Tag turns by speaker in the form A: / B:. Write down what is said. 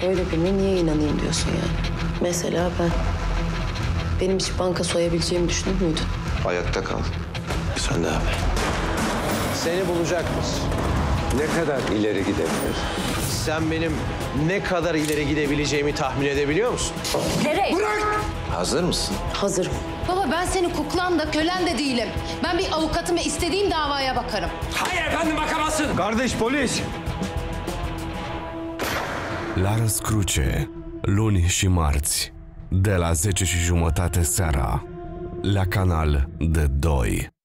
A: Öyle birine niye inanayım diyorsun yani? Mesela ben. Benim hiç banka soyabileceğimi düşünür müydün?
B: Ayakta kal. Sen de abi.
C: Seni bulacakmış.
B: Ne kadar ileri gidebilir?
C: Sen benim ne kadar ileri gidebileceğimi tahmin edebiliyor musun?
D: Nereye?
B: Hazır mısın?
A: Hazırım.
D: Baba ben senin kuklan da kölen de değilim. Ben bir avukatım ve istediğim davaya bakarım.
E: Hayır efendim, bakamazsın.
C: Kardeş polis!
F: La Răscruce, luni și marți, de la 10:30 seara, la Canal D2.